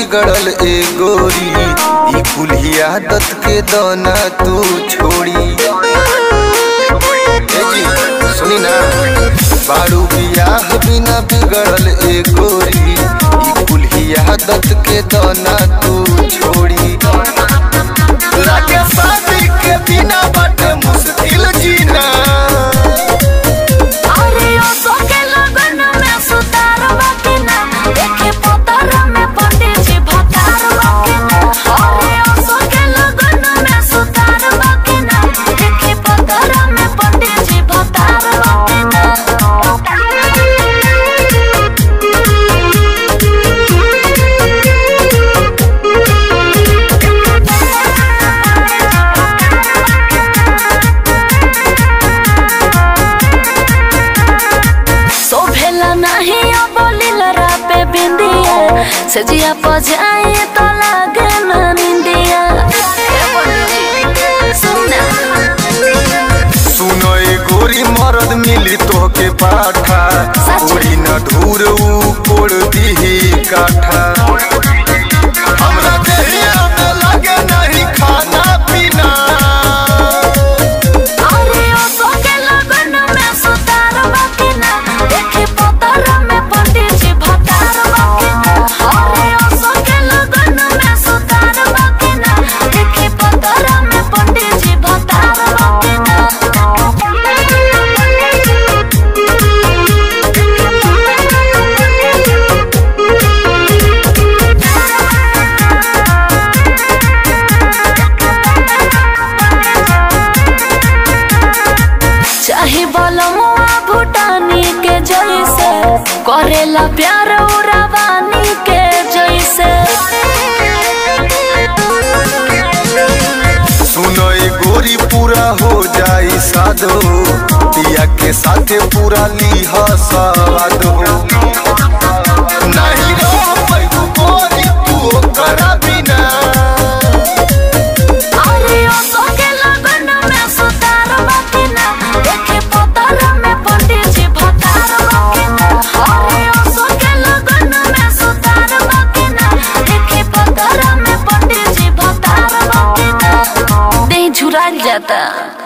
बिगड़ल ए गोरी, ई कुल्ही आदत के दाना तू छोड़ी। सुनी ना, बारू बियाह बिना बिगड़ल ए गोरी, ई कुल्ही आदत के दाना तू छोड़ी। लागे शादी के बिना बाटे मुश्किल जीना। सजिया पजाए तो लागे ना निंदिया। सुनो ए गोरी मरद मिली तो के पाठा, उड़ी न धूर ऊ कोड़ दी काठा। हमरा देहिया में लगे नहीं खाना पीना। अरे ओ सोके लगन में सुतार बाकिना, देखे पतर में पंडित जी भतार बाकिना। अरे ओ सोके लगन में सुतार बाकिना, देखे पतर में पंडित जी भतार बाकिना। चाहे बलमुआ भूटानी के जैसे, करेला प्यार रवानी के जैसे। सुनो ए गोरी पूरा हो जाई साधो, पिया के साथे पूरा लीह स्वाद हो। नहीं रह पैगु गोरी तू करा बिना। अरे ओ सोके लगन में सुतार बाकिना, देखे पतर में पंडित जी भतार बाकिना। अरे ओ सोके लगन में सुतार बाकिना, देखे पतर में पंडित जी भतार बाकिना। देह झुराल जाता।